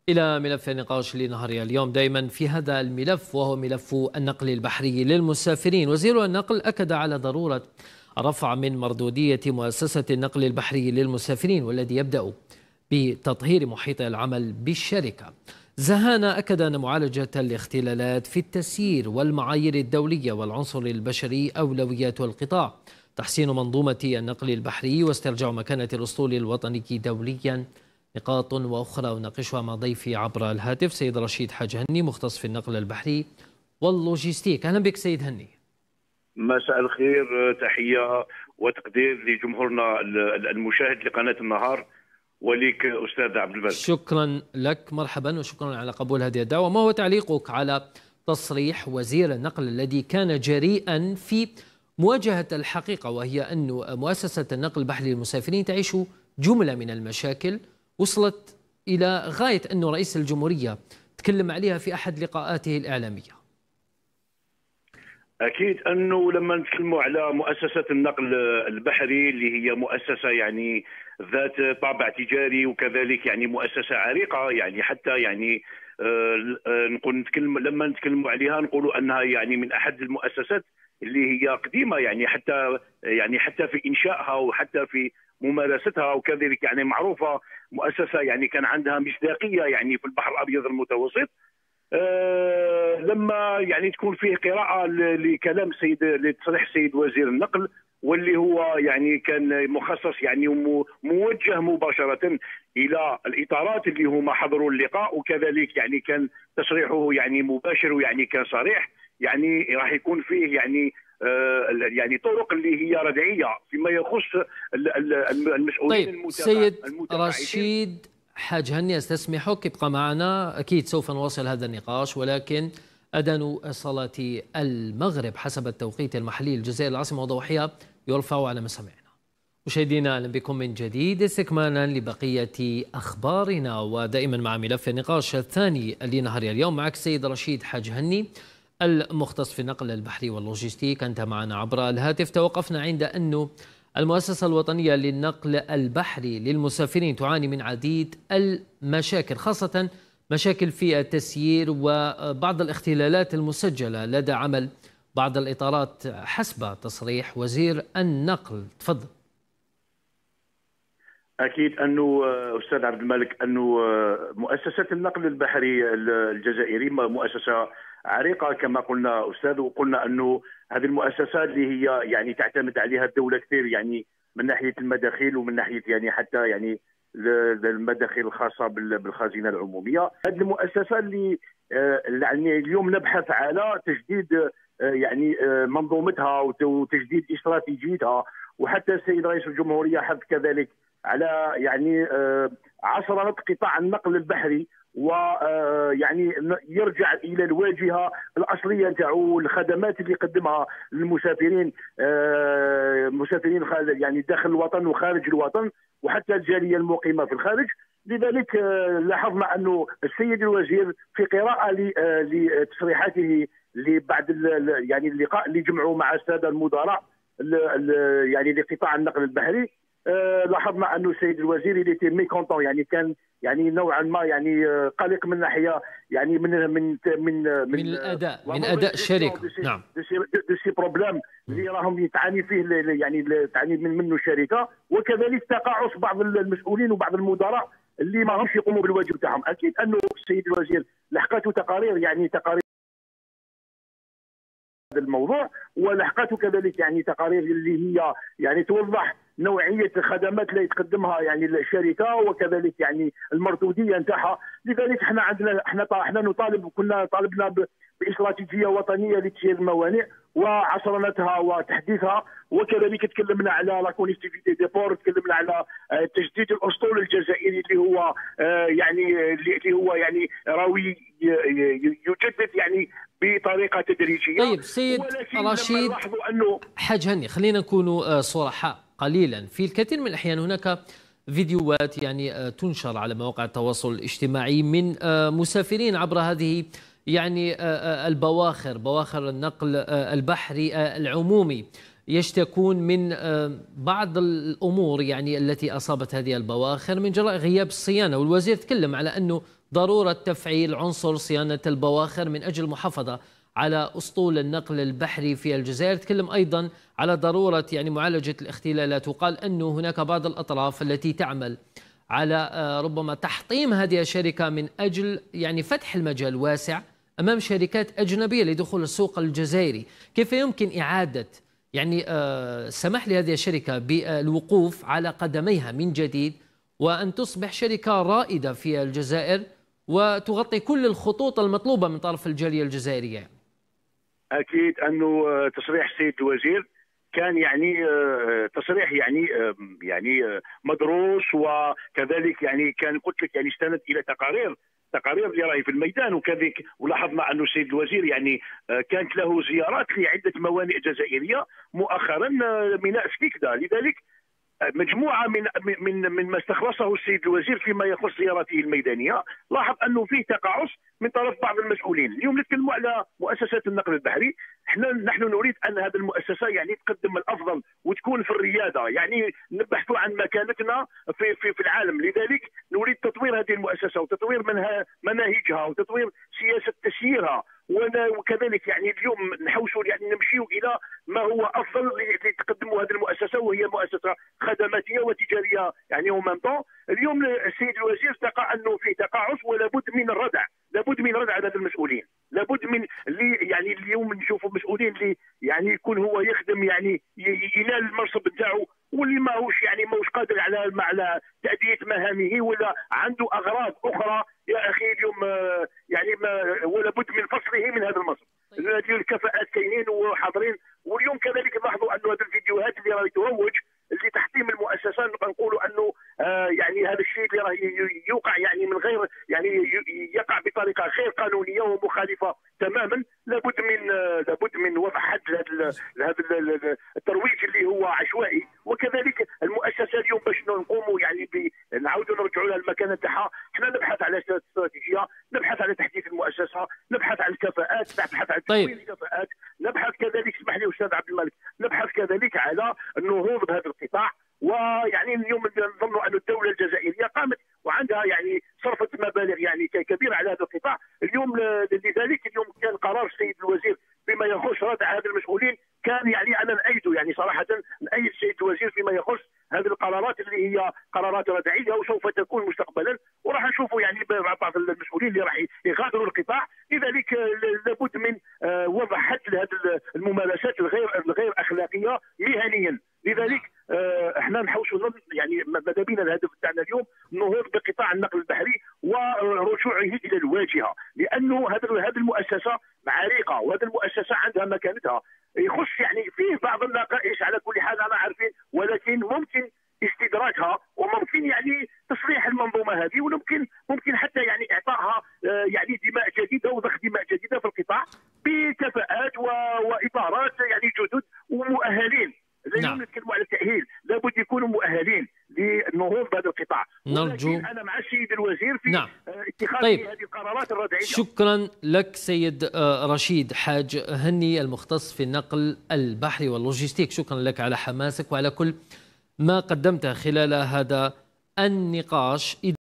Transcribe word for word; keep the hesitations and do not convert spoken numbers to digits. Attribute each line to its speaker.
Speaker 1: إلى ملف النقاش لنهار اليوم دائما في هذا الملف، وهو ملف النقل البحري للمسافرين. وزير النقل أكد على ضرورة الرفع من مردودية مؤسسة النقل البحري للمسافرين، والذي يبدأ بتطهير محيط العمل بالشركة. زهانة أكد أن معالجة الاختلالات في التسيير والمعايير الدولية والعنصر البشري أولويات القطاع، تحسين منظومة النقل البحري واسترجاع مكانة الأسطول الوطني دوليا. نقاط وأخرى أناقشها مع ضيفي عبر الهاتف سيد رشيد حاج هني، مختص في النقل البحري واللوجستيك. أهلا بك سيد هني.
Speaker 2: مساء الخير، تحية وتقدير لجمهورنا المشاهد لقناة النهار وليك أستاذ عبد الملك.
Speaker 1: شكرا لك، مرحبا وشكرا على قبول هذه الدعوة. ما هو تعليقك على تصريح وزير النقل الذي كان جريئا في مواجهة الحقيقة، وهي أن مؤسسة النقل البحري للمسافرين تعيش جملة من المشاكل وصلت إلى غاية أن رئيس الجمهورية تكلم عليها في أحد لقاءاته الإعلامية؟
Speaker 2: أكيد أنه لما نتكلموا على مؤسسة النقل البحري اللي هي مؤسسة يعني ذات طابع تجاري، وكذلك يعني مؤسسة عريقة، يعني حتى يعني آه نقول نتكلم لما نتكلموا عليها نقولوا أنها يعني من أحد المؤسسات اللي هي قديمة، يعني حتى يعني حتى في إنشائها وحتى في ممارستها، وكذلك يعني معروفة مؤسسة يعني كان عندها مصداقية يعني في البحر الأبيض المتوسط. أه لما يعني تكون فيه قراءة لكلام سيد لتصريح السيد وزير النقل، واللي هو يعني كان مخصص يعني موجه مباشرة إلى الإطارات اللي هما حضروا اللقاء، وكذلك يعني كان تصريحه يعني مباشر ويعني كان صريح، يعني راح يكون فيه يعني آه يعني طرق اللي هي ردعية فيما يخص المسؤولين.
Speaker 1: طيب سيد رشيد حاج هني، استسمحك ابقى معنا، أكيد سوف نواصل هذا النقاش، ولكن أذان صلاة المغرب حسب التوقيت المحلي للجزائر العاصمة وضوحها يرفع على مسامعنا. مشاهدينا أهلا بكم من جديد استكمالا لبقية أخبارنا، ودائما مع ملف النقاش الثاني لنهار اليوم. معك سيد رشيد حاج هني المختص في النقل البحري واللوجستيك، أنت معنا عبر الهاتف. توقفنا عند أنه المؤسسة الوطنية للنقل البحري للمسافرين تعاني من عديد المشاكل، خاصة مشاكل في التسيير وبعض الاختلالات المسجلة لدى عمل بعض الإطارات حسب تصريح وزير النقل. تفضل.
Speaker 2: أكيد أنه أستاذ عبد الملك أنه مؤسسة النقل البحري الجزائري مؤسسة عريقة كما قلنا أستاذ، وقلنا أنه هذه المؤسسات اللي هي يعني تعتمد عليها الدولة كثير، يعني من ناحية المداخيل ومن ناحية يعني حتى يعني المداخيل الخاصة بالخزينة العمومية. هذه المؤسسة اللي يعني اليوم نبحث على تجديد يعني منظومتها وتجديد استراتيجيتها، وحتى السيد رئيس الجمهورية حث كذلك على يعني عصرنة قطاع النقل البحري، ويعني يرجع الى الواجهه الاصليه نتاعو، الخدمات اللي يقدمها للمسافرين، مسافرين يعني داخل الوطن وخارج الوطن، وحتى الجاليه المقيمه في الخارج. لذلك لاحظنا انه السيد الوزير في قراءه لتصريحاته بعد يعني اللقاء اللي جمعوا مع الساده المدراء يعني لقطاع النقل البحري، أه لاحظنا انه السيد الوزير اللي تي ميكونطون، يعني كان يعني نوعا ما يعني قلق من ناحيه يعني من من من
Speaker 1: من, من الاداء من اداء الشركه. نعم،
Speaker 2: دو سي بروبليم اللي راهم تعاني فيه يعني تعاني من منه الشركه، وكذلك تقاعس بعض المسؤولين وبعض المدراء اللي ما همش يقوموا بالواجب تاعهم. اكيد انه السيد الوزير لحقته تقارير يعني تقارير هذا الموضوع، ولحقته كذلك يعني تقارير اللي هي يعني توضح نوعيه الخدمات اللي تقدمها يعني الشركه، وكذلك يعني المردوديه نتاعها. لذلك احنا عندنا احنا احنا نطالب وكنا طالبنا باستراتيجيه وطنيه لتسيير الموانئ وعصرنتها وتحديثها، وكذلك تكلمنا على لا كونيكتيفيتي دي بور، تكلمنا على تجديد الاسطول الجزائري اللي هو يعني اللي هو يعني راوي يجدد يعني بطريقه تدريجيه.
Speaker 1: طيب سيد رشيد حاج هني، خلينا نكون صرحاء قليلا. في الكثير من الأحيان هناك فيديوهات يعني تنشر على مواقع التواصل الاجتماعي من مسافرين عبر هذه يعني البواخر، بواخر النقل البحري العمومي، يشتكون من بعض الأمور يعني التي أصابت هذه البواخر من جراء غياب الصيانة. والوزير تكلم على أنه ضرورة تفعيل عنصر صيانة البواخر من أجل المحافظة على أسطول النقل البحري في الجزائر. تكلم أيضا على ضرورة يعني معالجة الاختلالات، وقال أنه هناك بعض الأطراف التي تعمل على ربما تحطيم هذه الشركة من أجل يعني فتح المجال واسع أمام شركات أجنبية لدخول السوق الجزائري. كيف يمكن إعادة يعني سمح لهذه الشركة بالوقوف على قدميها من جديد وأن تصبح شركة رائدة في الجزائر وتغطي كل الخطوط المطلوبة من طرف الجالية الجزائرية؟
Speaker 2: أكيد أنه تصريح السيد الوزير كان يعني تصريح يعني يعني مدروس، وكذلك يعني كان قلت لك يعني استند الى تقارير تقارير اللي راهي في الميدان. وكذلك ولاحظنا انه السيد الوزير يعني كانت له زيارات لعده موانئ جزائريه مؤخرا، ميناء سكيكدا. لذلك مجموعه من من من ما استخلصه السيد الوزير فيما يخص زيارته الميدانيه، لاحظ انه فيه تقاعس من طرف بعض المسؤولين. اليوم نتكلموا على مؤسسات النقل البحري، احنا نحن نريد ان هذه المؤسسه يعني تقدم الافضل وتكون في الرياده، يعني نبحث عن مكانتنا في في في العالم. لذلك نريد تطوير هذه المؤسسه وتطوير منها مناهجها وتطوير سياسه تسييرها، وكذلك يعني اليوم نحوسوا يعني نمشيوا الى ما هو افضل لتقدموا هذه المؤسسه، وهي مؤسسه خدماتيه وتجاريه يعني ومنطق. اليوم السيد الوزير تقع انه في تقاعس ولا بد من الردع، لابد من ردع هذا المسؤولين، لابد من اللي يعني اليوم نشوفوا مسؤولين اللي يعني يكون هو يخدم يعني ينال المنصب نتاعو، واللي ماهوش يعني ماهوش قادر على على تأدية مهامه، ولا عنده اغراض اخرى. يا اخي اليوم يعني ما ولا بد من فصله من هذا المنصب. هذه الكفاءات كاينين وحاضرين. واليوم كذلك نلاحظوا انه هذه الفيديوهات اللي راهي تروج اللي تحطيم المؤسسه، نبقى نقولوا انه آه يعني هذا الشيء اللي راه يوقع يعني من غير يعني يقع بطريقه غير قانونيه ومخالفه تماما. لابد من آه لابد من وضع حد لهذا الترويج اللي هو عشوائي. وكذلك المؤسسه اليوم باش نقوموا يعني نعاودوا نرجعوا لها المكانه تاعها، احنا نبحث على استراتيجيه، نبحث على تحديث المؤسسه، نبحث على الكفاءات، نبحث على تكوين الكفاءات، نبحث كذلك اسمح لي استاذ عبد الملك نبحث كذلك على النهوض بهذا القطاع. ويعني اليوم نظن ان الدوله الجزائريه قامت وعندها يعني صرفت مبالغ يعني كبيره على هذا القطاع. اليوم لذلك اليوم كان قرار السيد الوزير بما يخص ردع هذا المسؤولين، كان يعني انا نأيده يعني صراحه نأيد السيد الوزير فيما يخص هذه القرارات اللي هي قرارات ردعيه وسوف تكون مستقبلا، وراح نشوفوا يعني بعض المسؤولين اللي راح يغادروا القطاع. لذلك لابد من وضع حد لهذه الممارسات الغير الغير اخلاقيه مهنيا. لذلك احنا نحوسوا يعني ماذا بينا الهدف تاعنا اليوم النهوض بقطاع النقل البحري ورجوعه الى الواجهه، لانه هذه هذه المؤسسه عريقه وهذه المؤسسه عندها مكانتها. يخص يعني فيه بعض النقائص على كل حال انا عارفين، ولكن ممكن استدراكها وممكن يعني تصليح المنظومه هذه، وممكن ممكن حتى يعني اعطائها يعني دماء جديده وضخ دماء جديده في القطاع بكفاءات واطارات يعني جدد ومؤهلين. اليوم نتكلموا على التأهيل، لابد يكونوا مؤهلين للنهوض بهذا القطاع.
Speaker 1: نرجو
Speaker 2: انا مع السيد الوزير في
Speaker 1: نعم.
Speaker 2: اتخاذ
Speaker 1: طيب.
Speaker 2: هذه القرارات الردعيه.
Speaker 1: شكرا لك سيد رشيد حاج هني المختص في النقل البحري واللوجستيك، شكرا لك على حماسك وعلى كل ما قدمته خلال هذا النقاش.